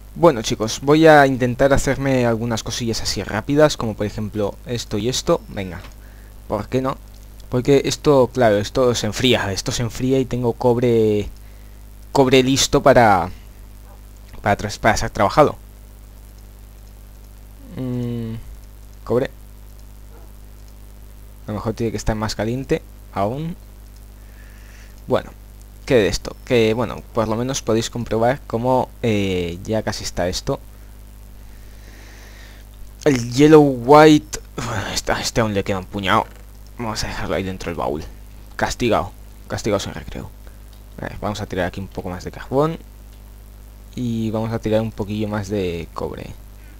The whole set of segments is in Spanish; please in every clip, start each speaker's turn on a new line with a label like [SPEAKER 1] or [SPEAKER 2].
[SPEAKER 1] Bueno chicos, voy a intentar hacerme algunas cosillas así rápidas, como por ejemplo esto y esto. Venga, ¿por qué no? Porque esto, claro, esto se enfría y tengo cobre listo para ser trabajado. Mm, cobre, a lo mejor tiene que estar más caliente aún. Bueno, ¿qué de esto? Que bueno, por lo menos podéis comprobar cómo ya casi está esto. El yellow white, bueno, este aún le queda un puñado. Vamos a dejarlo ahí dentro del baúl. Castigado. Castigado sin recreo. Vamos a tirar aquí un poco más de carbón. Y vamos a tirar un poquillo más de cobre.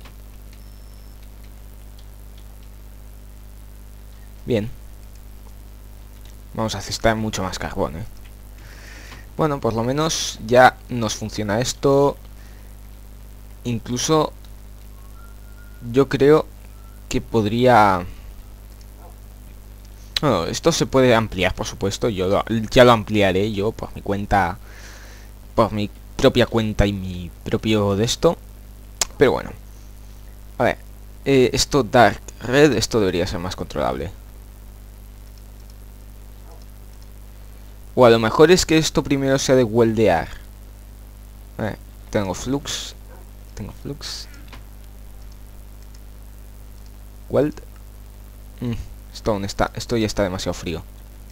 [SPEAKER 1] Bien. Vamos a necesitar mucho más carbón, ¿eh? Bueno, por lo menos ya nos funciona esto. Incluso yo creo que podría... Bueno, esto se puede ampliar, por supuesto. Ya lo ampliaré yo por mi cuenta, por mi propia cuenta y mi propio de esto. Pero bueno, a ver, esto Dark Red, esto debería ser más controlable. O a lo mejor es que esto primero sea de weldear. A ver, tengo flux. Tengo flux. Weld. Esto aún está. Esto ya está demasiado frío.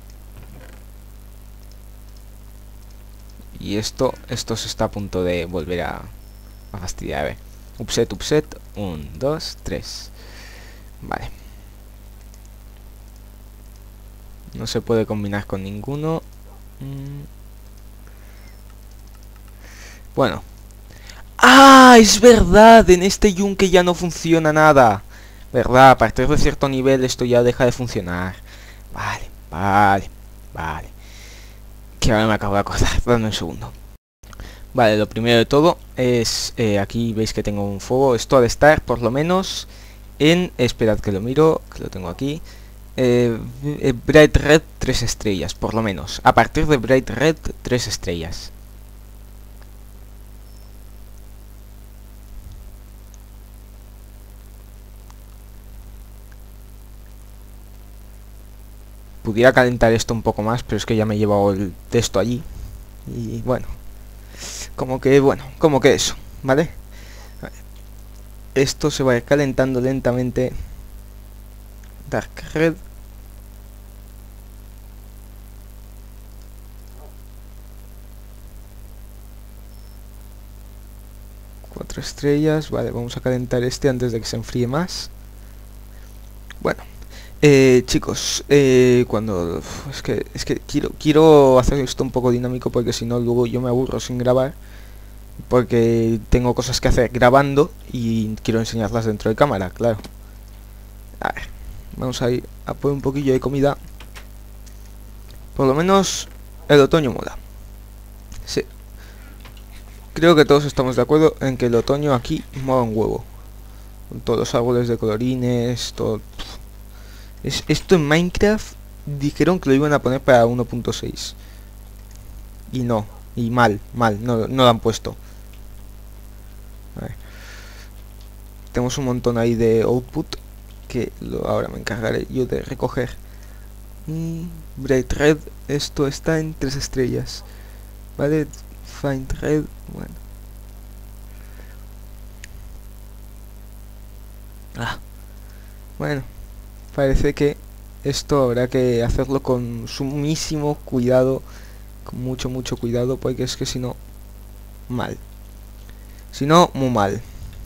[SPEAKER 1] Y esto se está a punto de volver a fastidiar. A ver. Upset, upset. 1, 2, 3. Vale. No se puede combinar con ninguno. Bueno. ¡Ah! Es verdad. En este yunque ya no funciona nada. ¿Verdad? A partir de cierto nivel esto ya deja de funcionar. Vale, vale, vale. Que ahora me acabo de acordar. Dame un segundo. Vale, lo primero de todo es... aquí veis que tengo un fuego. Esto ha de estar por lo menos en... Esperad que lo miro, que lo tengo aquí. Bright Red 3 estrellas, por lo menos. A partir de Bright Red 3 estrellas. Pudiera calentar esto un poco más, pero es que ya me he llevado el texto allí. Y bueno, como que eso, ¿vale? Esto se va a ir calentando lentamente. Dark Red. Cuatro estrellas. Vale, vamos a calentar este antes de que se enfríe más. Bueno, chicos, cuando... es que quiero hacer esto un poco dinámico porque si no luego yo me aburro sin grabar. Porque tengo cosas que hacer grabando y quiero enseñarlas dentro de cámara, claro. A ver, vamos a ir a poner un poquillo de comida. Por lo menos el otoño mola. Sí, creo que todos estamos de acuerdo en que el otoño aquí mola un huevo. Con todos los árboles de colorines, todo... Esto en Minecraft dijeron que lo iban a poner para 1.6. Y no, y mal, no lo han puesto. A ver. Tenemos un montón ahí de output que ahora me encargaré yo de recoger. Bright Red, esto está en 3 estrellas. Vale, Find Red, bueno. Bueno, parece que esto habrá que hacerlo con sumísimo cuidado. Con mucho cuidado, porque es que si no, mal. Si no, muy mal.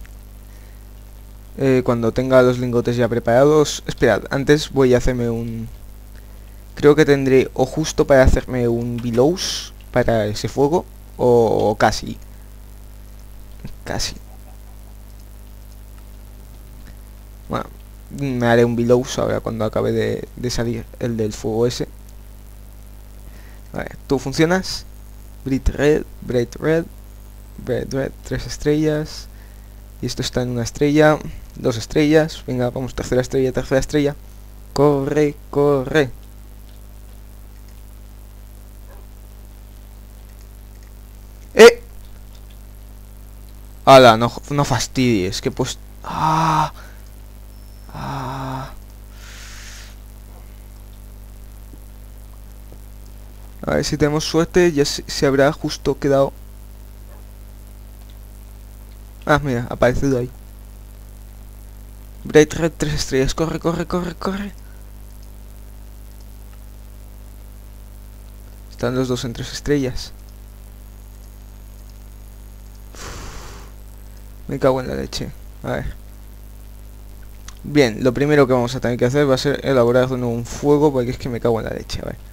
[SPEAKER 1] Cuando tenga los lingotes ya preparados... Esperad, antes voy a hacerme un... Creo que tendré o justo para hacerme un billows para ese fuego, o casi. Casi. Bueno, me haré un billows ahora cuando acabe de salir el del fuego ese. Vale, ¿tú funcionas? Bright Red, Bright Red, Bright Red, 3 estrellas. Y esto está en 1 estrella, 2 estrellas. Venga, vamos, tercera estrella, tercera estrella. Corre, corre. ¡Eh! ¡Hala! No, no fastidies, que pues... ¡Ah! ¡Ah! A ver si tenemos suerte, ya se habrá justo quedado... Ah, mira, ha aparecido ahí. Bright Red 3 estrellas, corre, corre, corre, corre. Están los dos en 3 estrellas. Me cago en la leche. A ver. Bien, lo primero que vamos a tener que hacer va a ser elaborar de nuevo un fuego, porque es que me cago en la leche. A ver.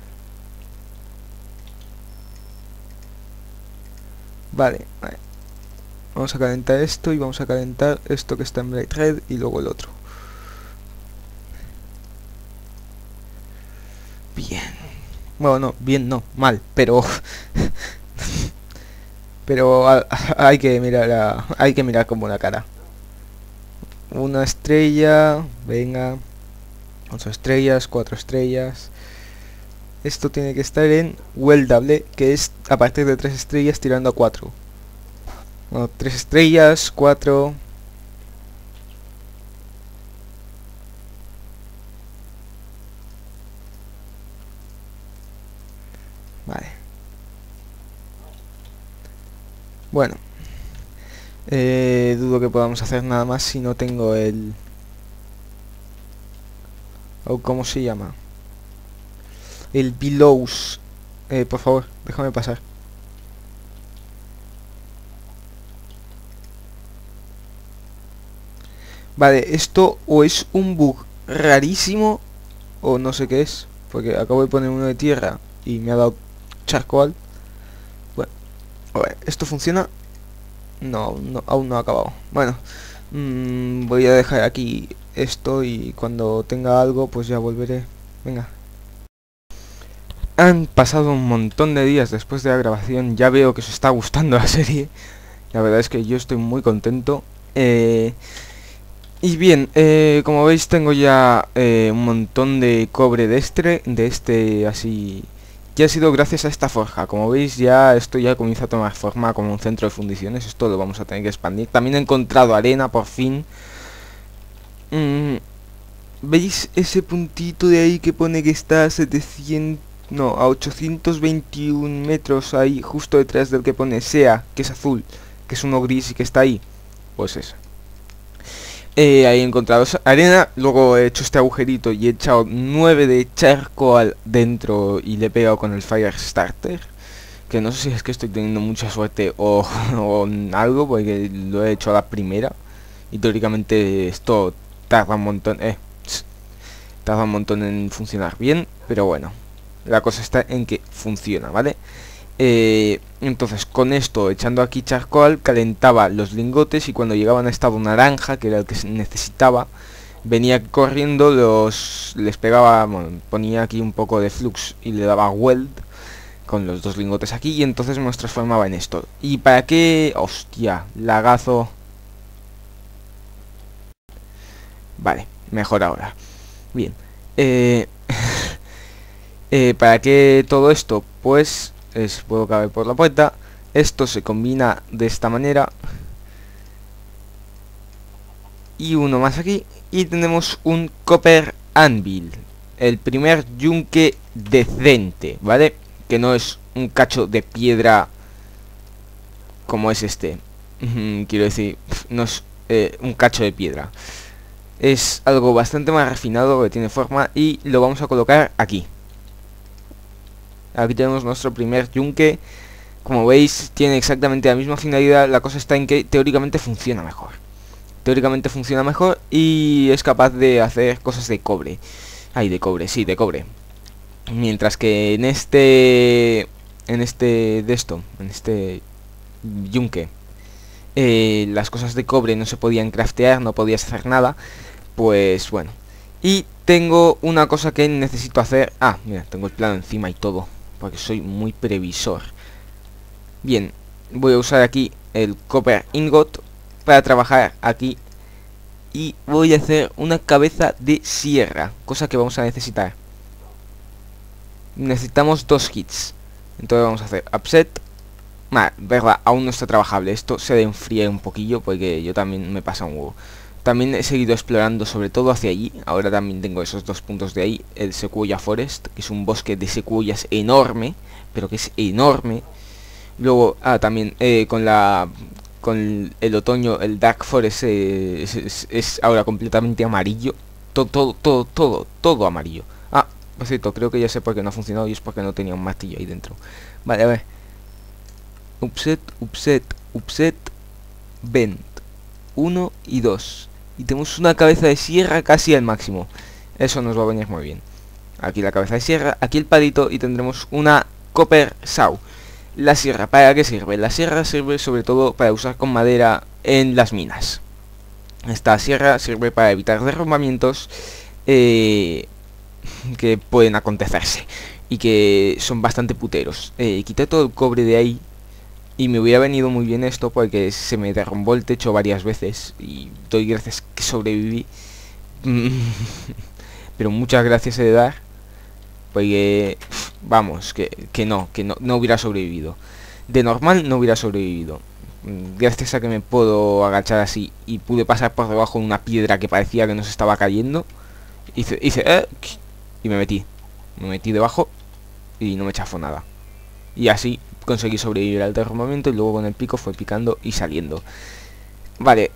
[SPEAKER 1] Vale, vale. Vamos a calentar esto y vamos a calentar esto que está en Bright Red y luego el otro. Bien. Bueno, no, bien no, mal, pero... pero hay que mirar hay que mirar como una cara. Una estrella, venga. 8 estrellas, 4 estrellas. Esto tiene que estar en weldable, que es a partir de 3 estrellas tirando a 4. Bueno, 3 estrellas, 4. Vale. Bueno. Dudo que podamos hacer nada más si no tengo el... ¿O cómo se llama? El Belows. Por favor, déjame pasar. Vale, esto o es un bug rarísimo o no sé qué es, porque acabo de poner uno de tierra y me ha dado charcoal. Bueno, a ver, ¿esto funciona? No, no, aún no ha acabado. Bueno, voy a dejar aquí esto y cuando tenga algo pues ya volveré. Venga. Han pasado un montón de días después de la grabación, ya veo que os está gustando la serie. La verdad es que yo estoy muy contento. Y bien, como veis tengo ya un montón de cobre de este así. Ya ha sido gracias a esta forja. Como veis ya esto ya comienza a tomar forma como un centro de fundiciones. Esto lo vamos a tener que expandir. También he encontrado arena por fin. ¿Veis ese puntito de ahí que pone que está a 700... No, a 821 metros ahí, justo detrás del que pone SEA, que es azul, que es uno gris y que está ahí? Pues eso. Ahí he encontrado arena, luego he hecho este agujerito y he echado 9 de charcoal dentro y le he pegado con el Fire Starter. Que no sé si es que estoy teniendo mucha suerte o algo, porque lo he hecho a la primera. Y teóricamente esto tarda un montón, tarda un montón en funcionar bien, pero bueno. La cosa está en que funciona, ¿vale? Entonces con esto, echando aquí charcoal, calentaba los lingotes y cuando llegaban a estado naranja, que era el que se necesitaba, venía corriendo, les pegaba, bueno, ponía aquí un poco de flux y le daba weld con los dos lingotes aquí y entonces me los transformaba en esto. ¿Y para qué? Hostia, lagazo. Vale, mejor ahora. Bien. ¿Para qué todo esto? Pues puedo caber por la puerta. Esto se combina de esta manera. Y uno más aquí. Y tenemos un Copper Anvil. El primer yunque decente, ¿vale? Que no es un cacho de piedra como es este. Quiero decir, no es un cacho de piedra. Es algo bastante más refinado que tiene forma y lo vamos a colocar aquí. Aquí tenemos nuestro primer yunque. Como veis, tiene exactamente la misma finalidad. La cosa está en que teóricamente funciona mejor. Teóricamente funciona mejor y es capaz de hacer cosas de cobre. Ay, de cobre, sí, de cobre. Mientras que en este yunque, las cosas de cobre no se podían craftear, no podías hacer nada. Pues bueno. Y tengo una cosa que necesito hacer. Ah, mira, tengo el plano encima y todo, porque soy muy previsor. Bien, voy a usar aquí el Copper Ingot para trabajar aquí. Y voy a hacer una cabeza de sierra, cosa que vamos a necesitar. Necesitamos 2 hits. Entonces vamos a hacer upset. Verdad, aún no está trabajable. Esto se enfría un poquillo porque yo también me pasa un huevo. También he seguido explorando sobre todo hacia allí. Ahora también tengo esos 2 puntos de ahí. El Sequoia Forest, que es un bosque de secuoyas enorme, pero que es enorme. Luego, también con el otoño, el Dark Forest es ahora completamente amarillo. Todo amarillo. Por cierto, creo que ya sé por qué no ha funcionado y es porque no tenía un martillo ahí dentro. Vale, a ver. Upset, Vent. 1 y 2. Y tenemos una cabeza de sierra casi al máximo. Eso nos va a venir muy bien. Aquí la cabeza de sierra, aquí el palito y tendremos una Copper Saw. La sierra, ¿para qué sirve? La sierra sirve sobre todo para usar con madera en las minas. Esta sierra sirve para evitar derrumbamientos que pueden acontecerse y que son bastante puteros. Quité todo el cobre de ahí y me hubiera venido muy bien esto porque se me derrumbó el techo varias veces y doy gracias que sobreviví. Pero muchas gracias he de dar porque vamos, que no hubiera sobrevivido. De normal no hubiera sobrevivido. Gracias a que me puedo agachar así y pude pasar por debajo de una piedra que parecía que nos estaba cayendo. Hice y me metí debajo y no me chafó nada. Y así conseguí sobrevivir al derrumbamiento y luego con el pico fue picando y saliendo. Vale,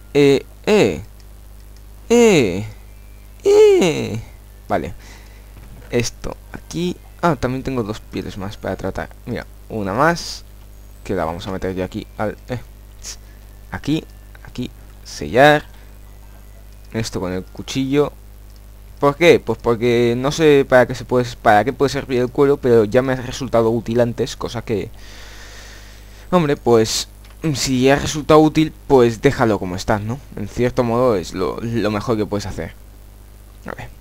[SPEAKER 1] Vale. Esto aquí. También tengo 2 pieles más para tratar. Mira, una más. Que la vamos a meter ya aquí. Aquí, sellar. Esto con el cuchillo. ¿Por qué? Pues porque no sé para qué puede servir el cuero, pero ya me ha resultado útil antes, cosa que... Hombre, pues... Si ha resultado útil, pues déjalo como está, ¿no? En cierto modo es lo mejor que puedes hacer. A ver.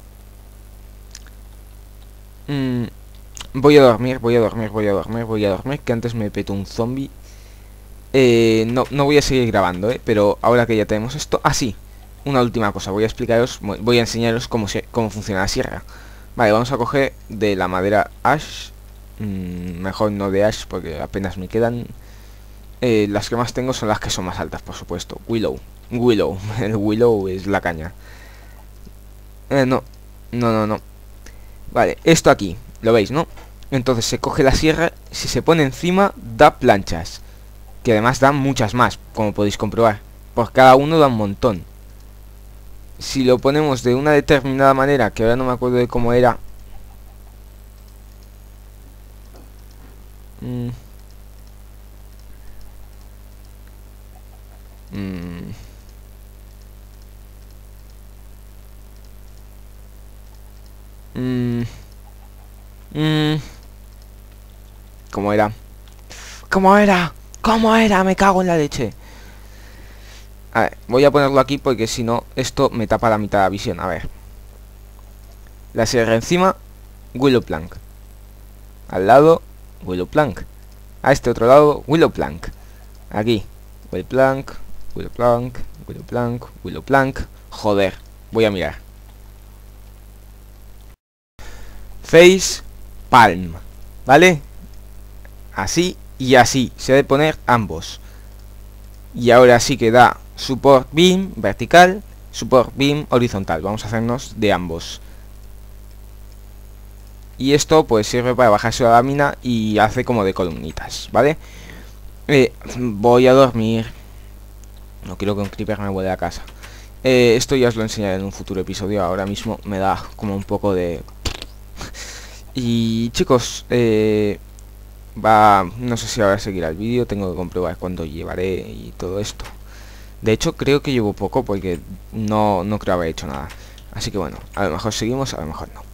[SPEAKER 1] Voy a dormir, que antes me petó un zombie. No voy a seguir grabando, pero ahora que ya tenemos esto... sí. Una última cosa, voy a enseñaros cómo funciona la sierra. Vale, vamos a coger de la madera ash. Mejor no de ash porque apenas me quedan. Las que más tengo son las que son más altas, por supuesto. Willow. El willow es la caña. No. Vale, esto aquí, lo veis, ¿no? Entonces se coge la sierra, si se pone encima da planchas. Que además dan muchas más, como podéis comprobar. Por cada uno da un montón. Si lo ponemos de una determinada manera, que ahora no me acuerdo de cómo era. ¿Cómo era? ¿Cómo era? Me cago en la leche. A ver, voy a ponerlo aquí porque si no, esto me tapa la mitad de la visión. A ver. La sierra encima, Willow Plank. Al lado, Willow Plank. A este otro lado, Willow Plank. Aquí, Willow Plank, Willow Plank, Willow Plank, Willow Plank. Joder, voy a mirar. Face Palm, ¿vale? Así y así, se debe poner ambos. Y ahora sí que da support beam vertical, support beam horizontal. Vamos a hacernos de ambos. Y esto pues sirve para bajarse a la lámina y hace como de columnitas, ¿vale? Voy a dormir. No quiero que un creeper me vuelva a casa. Esto ya os lo enseñaré en un futuro episodio. Ahora mismo me da como un poco de... Y chicos, no sé si ahora seguirá el vídeo. Tengo que comprobar cuánto llevaré y todo esto. De hecho creo que llevo poco porque no creo haber hecho nada. Así que bueno, a lo mejor seguimos, a lo mejor no.